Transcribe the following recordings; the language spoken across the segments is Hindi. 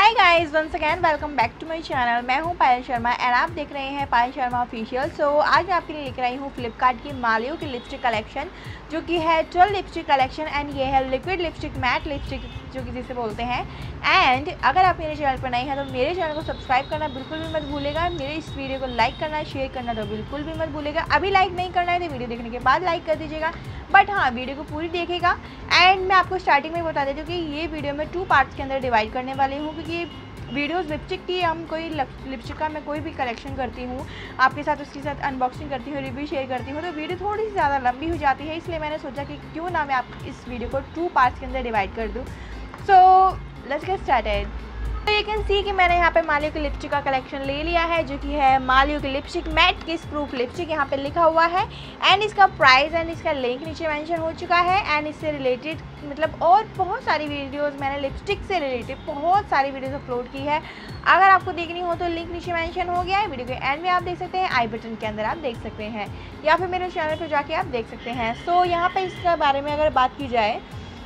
Hi guys, once again welcome back to my channel. मैं हूं पायल शर्मा एंड आप देख रहे हैं पायल शर्मा ऑफिशियल। सो आज मैं आपके लिए लेकर आई हूं फ्लिपकार्ट की मालियो की लिपस्टिक कलेक्शन, जो कि है 12 लिपस्टिक कलेक्शन एंड ये है लिक्विड लिपस्टिक, मैट लिपस्टिक जो कि जिसे बोलते हैं। एंड अगर आप मेरे चैनल पर नए हैं तो मेरे चैनल को सब्सक्राइब करना बिल्कुल भी मत भूलेगा। मेरे इस वीडियो को लाइक करना, शेयर करना तो बिल्कुल भी मत भूलेगा। अभी लाइक नहीं करना है तो वीडियो देखने के बाद लाइक कर दीजिएगा, बट हाँ वीडियो को पूरी देखेगा। एंड मैं आपको स्टार्टिंग में बता देती हूँ कि ये वीडियो मैं 2 पार्ट्स के अंदर डिवाइड करने वाली हूँ, क्योंकि वीडियोस लिपस्टिक की हम कोई लिपस्टिक का मैं कोई भी कलेक्शन करती हूँ आपके साथ, उसके साथ अनबॉक्सिंग करती हूँ, रिव्यू शेयर करती हूँ, तो वीडियो थोड़ी सी ज़्यादा लंबी हो जाती है। इसलिए मैंने सोचा कि क्यों ना मैं आप इस वीडियो को 2 पार्ट्स के अंदर डिवाइड कर दूँ। So let's get started. तो यू कैन सी कि मैंने यहाँ पे मालियो की लिपस्टिक का कलेक्शन ले लिया है, जो कि है मालियो की lipstick matte kiss proof lipstick, यहाँ पे लिखा हुआ है। एंड इसका प्राइस एंड इसका लिंक नीचे मेंशन हो चुका है। एंड इससे रिलेटेड मतलब और बहुत सारी वीडियोस मैंने लिपस्टिक से रिलेटेड बहुत सारी वीडियोस अपलोड की है। अगर आपको देखनी हो तो लिंक नीचे मेंशन हो गया है, वीडियो के एंड में आप देख सकते हैं, आई बटन के अंदर आप देख सकते हैं, या फिर मेरे चैनल पर जाके आप देख सकते हैं। सो यहाँ पर इसके बारे में अगर बात की जाए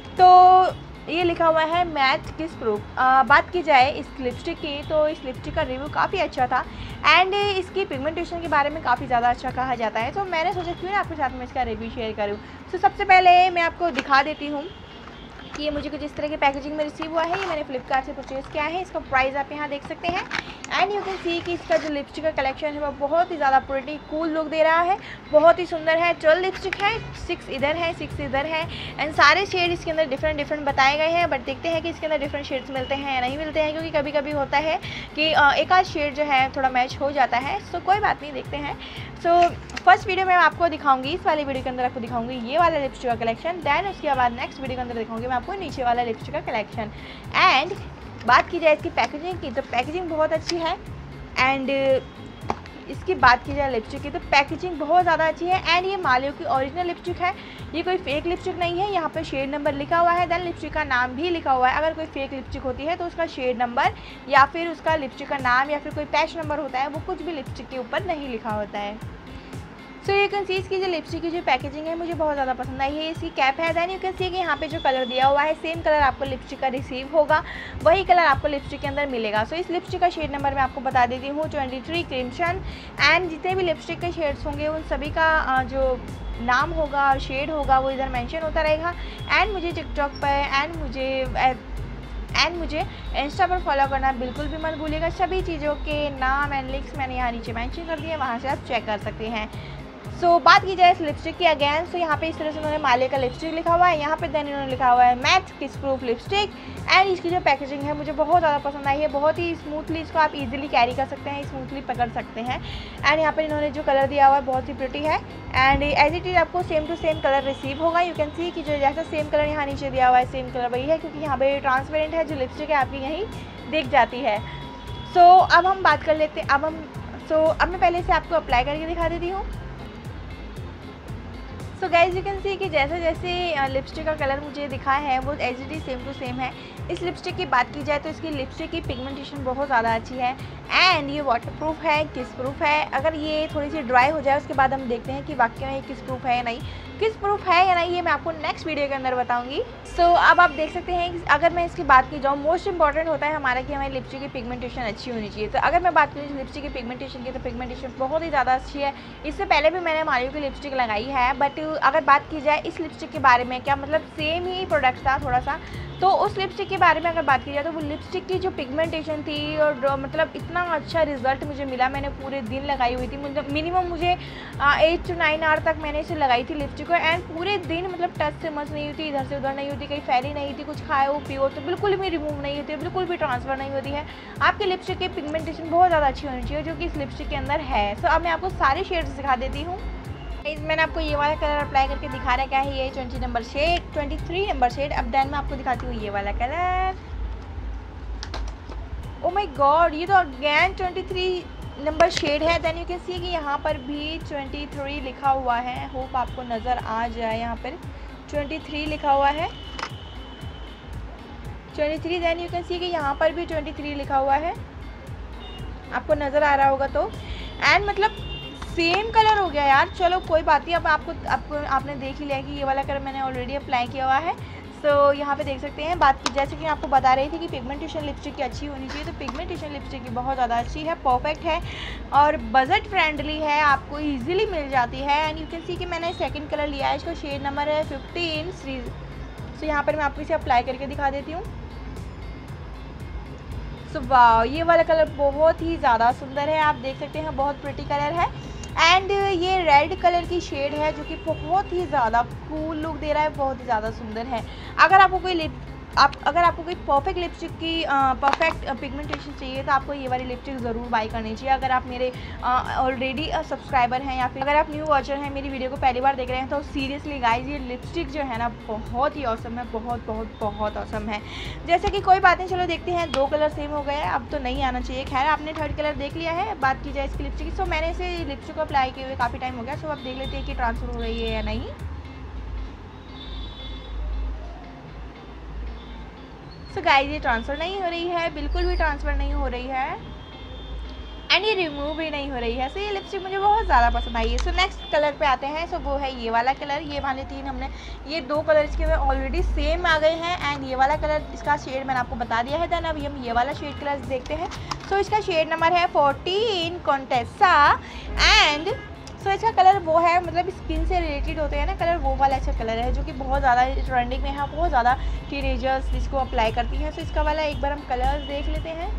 तो ये लिखा हुआ है मैट किस प्रूफ। बात की जाए इस लिपस्टिक की तो इस लिपस्टिक का रिव्यू काफ़ी अच्छा था एंड इसकी पिगमेंटेशन के बारे में काफ़ी ज़्यादा अच्छा कहा जाता है। तो मैंने सोचा क्यों ना आपके साथ में इसका रिव्यू शेयर करूँ। तो सबसे पहले मैं आपको दिखा देती हूँ कि ये मुझे कुछ इस तरह के पैकेजिंग में रिसीव हुआ है। ये मैंने फ्लिपकार्ट से परचेज़ किया है। इसका प्राइस आप यहाँ देख सकते हैं। एंड यू कैन सी कि इसका जो लिपस्टिक का कलेक्शन है वो बहुत ही ज़्यादा प्रिटी कूल लुक दे रहा है, बहुत ही सुंदर है। 12 लिपस्टिक है, 6 इधर है, 6 इधर है एंड सारे शेड इसके अंदर डिफरेंट बताए गए हैं। बट देखते हैं कि इसके अंदर डिफरेंट शेड्स मिलते हैं या नहीं मिलते हैं, क्योंकि कभी कभी होता है कि एक आध शेड जो है थोड़ा मैच हो जाता है। सो कोई बात नहीं, देखते हैं। सो फर्स्ट वीडियो में आपको दिखाऊंगी, इस वाले वीडियो के अंदर आपको दिखाऊंगी ये वाला लिपस्टिक का कलेक्शन। देन उसके बाद नेक्स्ट वीडियो के अंदर दिखाऊंगी मैं आपको नीचे वाला लिपस्टिक का कलेक्शन। एंड बात की जाए इसकी पैकेजिंग की तो पैकेजिंग बहुत अच्छी है। एंड इसकी बात की जाए लिपस्टिक की तो पैकेजिंग बहुत ज़्यादा अच्छी है। एंड ये मालियो की ओरिजिनल लिपस्टिक है, ये कोई फेक लिपस्टिक नहीं है। यहाँ पे शेड नंबर लिखा हुआ है, देन लिपस्टिक का नाम भी लिखा हुआ है। अगर कोई फेक लिपस्टिक होती है तो उसका शेड नंबर या फिर उसका लिपस्टिक का नाम या फिर कोई पैच नंबर होता है, वो कुछ भी लिपस्टिक के ऊपर नहीं लिखा होता है। सो यू कैन सी इसकी जो लिपस्टिक की जो पैकेजिंग है मुझे बहुत ज़्यादा पसंद आई है। इसकी कैप है, देन यू कैन सी कि यहाँ पे जो कलर दिया हुआ है सेम कलर आपको लिपस्टिक का रिसीव होगा, वही कलर आपको लिपस्टिक के अंदर मिलेगा। सो इस लिपस्टिक का शेड नंबर मैं आपको बता देती हूँ 23 क्रिम्सन। एंड जितने भी लिपस्टिक के शेड्स होंगे उन सभी का जो नाम होगा, शेड होगा, वो इधर मैंशन होता रहेगा। एंड मुझे टिकटॉक पर एंड मुझे इंस्टा पर फॉलो करना बिल्कुल भी मत भूलिएगा। सभी चीज़ों के नाम एंड लिंक्स मैंने यहाँ नीचे मेंशन कर दिए हैं, वहाँ से आप चेक कर सकते हैं। सो बात की जाए इस लिपस्टिक की अगेन, तो यहाँ पे इस तरह से उन्होंने मालियो का लिपस्टिक लिखा हुआ है, यहाँ पे देन इन्होंने लिखा हुआ है mat kiss proof lipstick. And इसकी जो पैकेजिंग है मुझे बहुत ज़्यादा पसंद आई है, बहुत ही स्मूथली इसको आप इजीली कैरी कर सकते हैं, स्मूथली पकड़ सकते हैं। एंड यहाँ पर इन्होंने जो कलर दिया हुआ है बहुत ही प्रिटी है। एंड एज इट इज आपको same to same colour receive होगा। यू कैन सी कि जो जैसा सेम कलर यहाँ नीचे दिया हुआ है सेम कलर वही है, क्योंकि यहाँ पे ट्रांसपेरेंट है, जो लिपस्टिक है आपकी यहीं दिख जाती है। सो अब हम बात कर लेते हैं, अब मैं पहले से आपको अप्लाई करके दिखा देती हूँ। So guys you can see कि जैसे जैसे लिपस्टिक का कलर मुझे दिखा है वो as it is same to same है। इस लिपस्टिक की बात की जाए तो इसकी लिपस्टिक की पिगमेंटेशन बहुत ज़्यादा अच्छी है। एंड ये वाटर प्रूफ है, किस प्रूफ है। अगर ये थोड़ी सी ड्राई हो जाए उसके बाद हम देखते हैं कि वाकई में ये किस प्रूफ है या नहीं, किस प्रूफ है या नहीं, ये मैं आपको नेक्स्ट वीडियो के अंदर बताऊंगी। सो अब आप देख सकते हैं कि अगर मैं इसकी बात की जाऊँ, मोस्ट इंपॉर्टेंट होता है हमारा कि हमारी लिपस्टिक की पिगमेंटेशन अच्छी होनी चाहिए। तो अगर मैं बात करूँ लिपस्टिक की पिगमेंटेशन की तो पिगमेंटेशन बहुत ही ज़्यादा अच्छी है। इससे पहले भी मैंने मालियो की लिपस्टिक लगाई है, बट अगर बात की जाए इस लिपस्टिक के बारे में, क्या मतलब सेम ही प्रोडक्ट था थोड़ा सा, तो उस लिपस्टिक के बारे में अगर बात की जाए तो वो लिपस्टिक की जो पिगमेंटेशन थी और मतलब इतना अच्छा रिजल्ट मुझे मिला। मैंने पूरे दिन लगाई हुई थी, मतलब मिनिमम मुझे 8 to 9 आवर तक मैंने इसे लगाई थी लिपस्टिक को। एंड पूरे दिन मतलब टच से मस नहीं होती, इधर से उधर नहीं होती, कहीं फैली नहीं थी, कुछ खाए हो पियो तो बिल्कुल भी रिमूव नहीं होती है, बिल्कुल भी ट्रांसफ़र नहीं होती है। आपके लिपस्टिक की पिगमेंटेशन बहुत ज़्यादा अच्छी होनी चाहिए, जो कि इस लिपस्टिक के अंदर है। सो अब मैं आपको सारे शेड्स दिखा देती हूँ। मैंने आपको ये वाला कलर अप्लाई करके दिखा रहा है, क्या है ये 23 नंबर शेड। अब देन मैं आपको दिखाती हूँ ये वाला कलर। ओ माय गॉड, ये तो अगेन 23 नंबर शेड है। देन यू कैन सी कि यहाँ पर भी 23 लिखा हुआ है, होप आपको नज़र आ जाए। यहाँ पर 23 लिखा हुआ है, 23। देन यू कैन सी कि यहाँ पर भी 23 लिखा हुआ है, आपको नज़र आ रहा होगा तो। एंड मतलब सेम कलर हो गया यार। चलो कोई बात नहीं, अब आपने देख ही लिया कि ये वाला कलर मैंने ऑलरेडी अप्लाई किया हुआ है। यहाँ पे देख सकते हैं। बात की जैसे कि आपको बता रही थी कि पिगमेंटेशन लिपस्टिक की अच्छी होनी चाहिए, तो पिगमेंटेशन लिपस्टिक की बहुत ज़्यादा अच्छी है, परफेक्ट है और बजट फ्रेंडली है, आपको इजीली मिल जाती है। एंड यू कैन सी कि मैंने सेकंड कलर लिया है, इसका शेड नंबर है 15। सो यहाँ पर मैं आपको इसे अप्लाई करके दिखा देती हूँ। सो वाह, ये वाला कलर बहुत ही ज़्यादा सुंदर है, आप देख सकते हैं, बहुत प्रिटी कलर है। एंड ये रेड कलर की शेड है जो कि बहुत ही ज़्यादा कूल लुक दे रहा है, बहुत ही ज़्यादा सुंदर है। अगर आपको कोई परफेक्ट लिपस्टिक की परफेक्ट पिगमेंटेशन चाहिए तो आपको ये वाली लिपस्टिक ज़रूर बाई करनी चाहिए। अगर आप मेरे ऑलरेडी सब्सक्राइबर हैं या फिर अगर आप न्यू वॉचर हैं, मेरी वीडियो को पहली बार देख रहे हैं, तो सीरियसली गाइज ये लिपस्टिक जो है ना बहुत ही औसम है, बहुत बहुत बहुत औसम है। जैसे कि कोई बात नहीं, चलो देखते हैं, 2 कलर सेम हो गए, अब तो नहीं आना चाहिए। खैर, आपने थर्ड कलर देख लिया है। बात की जाए इसकी लिपस्टिक की, सो मैंने इसे लिपस्टिक को अप्लाई किए हुए काफ़ी टाइम हो गया। सो अब देख लेते हैं कि ट्रांसफर हो रही है या नहीं। सो गाइस, ये ट्रांसफ़र नहीं हो रही है, बिल्कुल भी ट्रांसफ़र नहीं हो रही है एंड ये रिमूव भी नहीं हो रही है। सो ये लिपस्टिक मुझे बहुत ज़्यादा पसंद आई है। सो नेक्स्ट कलर पे आते हैं। सो वो है ये वाला कलर। ये वाले 3 हमने, ये 2 कलर इसके अंदर ऑलरेडी सेम आ गए हैं एंड ये वाला कलर, इसका शेड मैंने आपको बता दिया है। देन अभी हम ये वाला शेड कलर देखते हैं। सो इसका शेड नंबर है 14 कॉन्टेसा एंड सो इसका कलर वो है, मतलब स्किन से रिलेटेड होते हैं ना कलर, वो वाला अच्छा कलर है जो कि बहुत ज़्यादा ट्रेंडिंग में है, बहुत ज़्यादा टीनेजर्स जिसको अप्लाई करती हैं। सो इसका वाला एक बार हम कलर देख लेते हैं।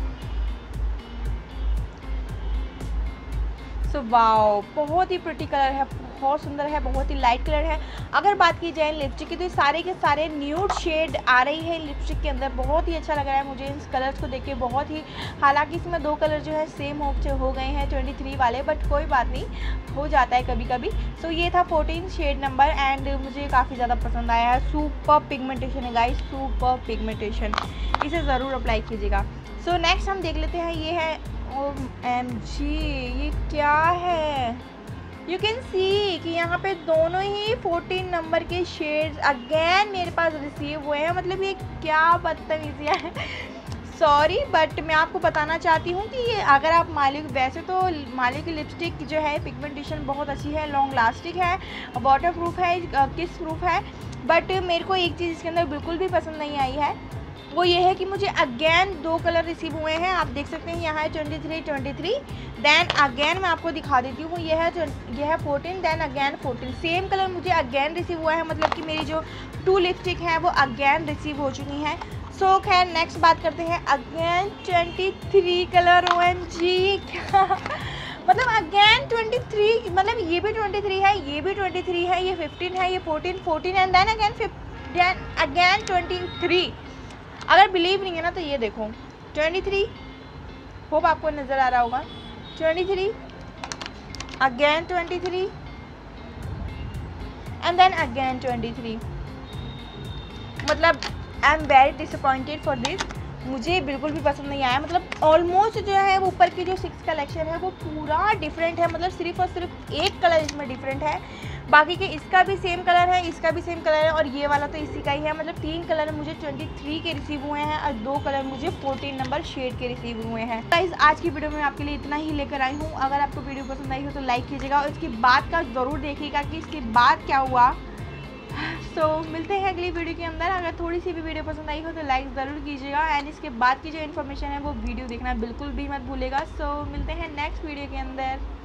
सो वाओ, बहुत ही प्रिटी कलर है, बहुत सुंदर है, बहुत ही लाइट कलर है। अगर बात की जाए लिपस्टिक की तो सारे के सारे न्यूड शेड आ रही है लिपस्टिक के अंदर। बहुत ही अच्छा लग रहा है मुझे इन कलर्स को देख के, बहुत ही, हालांकि इसमें 2 कलर जो है सेम हो गए हैं 23 वाले, बट कोई बात नहीं, हो जाता है कभी कभी। सो ये था 14 शेड नंबर एंड मुझे काफ़ी ज़्यादा पसंद आया है। सुपर पिगमेंटेशन है गाइस, सुपर पिगमेंटेशन, इसे ज़रूर अप्लाई कीजिएगा। सो नेक्स्ट हम देख लेते हैं, ये है OMG, ये क्या है। यू कैन सी कि यहाँ पे दोनों ही 14 नंबर के शेड्स अगेन मेरे पास रिसीव हुए हैं। मतलब ये क्या बदतमीजियाँ है, सॉरी, बट मैं आपको बताना चाहती हूँ कि ये अगर आप वैसे तो मालिक की लिपस्टिक जो है पिगमेंटेशन बहुत अच्छी है, लॉन्ग लास्टिक है, वाटर प्रूफ है, किस प्रूफ है, बट मेरे को एक चीज़ इसके अंदर बिल्कुल भी पसंद नहीं आई है, वो ये है कि मुझे अगेन 2 कलर रिसीव हुए हैं। आप देख सकते हैं यहाँ है 23, देन अगेन मैं आपको दिखा देती हूँ, ये है 14, देन अगेन 14, सेम कलर मुझे अगेन रिसीव हुआ है। मतलब कि मेरी जो 2 लिपस्टिक हैं वो अगेन रिसीव हो चुकी हैं। सो खैर नेक्स्ट बात करते हैं, अगेन 23 कलर। OMG, क्या मतलब अगेन 23, मतलब ये भी 23 है, ये भी 23 है, ये 15 है, ये 14 एंड देन अगेन 23। अगर बिलीव नहीं है ना तो ये देखो 23, होप आपको नज़र आ रहा होगा, 23 अगेन 23 एंड देन अगेन 23। मतलब I am very disappointed for this, मुझे बिल्कुल भी पसंद नहीं आया। मतलब ऑलमोस्ट जो है वो ऊपर की जो 6 कलेक्शन है वो पूरा डिफरेंट है, मतलब सिर्फ और सिर्फ एक कलर इसमें डिफरेंट है, बाकी के इसका भी सेम कलर है, इसका भी सेम कलर है और ये वाला तो इसी का ही है। मतलब 3 कलर मुझे 23 के रिसीव हुए हैं और 2 कलर मुझे 14 नंबर शेड के रिसीव हुए हैं। गाइस, आज की वीडियो में आपके लिए इतना ही लेकर आई हूँ। अगर आपको वीडियो पसंद आई हो तो लाइक कीजिएगा और इसके बाद का ज़रूर देखिएगा कि इसके बाद क्या हुआ। सो मिलते हैं अगली वीडियो के अंदर। अगर थोड़ी सी भी वीडियो पसंद आई हो तो लाइक ज़रूर कीजिएगा एंड इसके बाद की जो इन्फॉर्मेशन है वो वीडियो देखना बिल्कुल भी मत भूलेगा। सो मिलते हैं नेक्स्ट वीडियो के अंदर।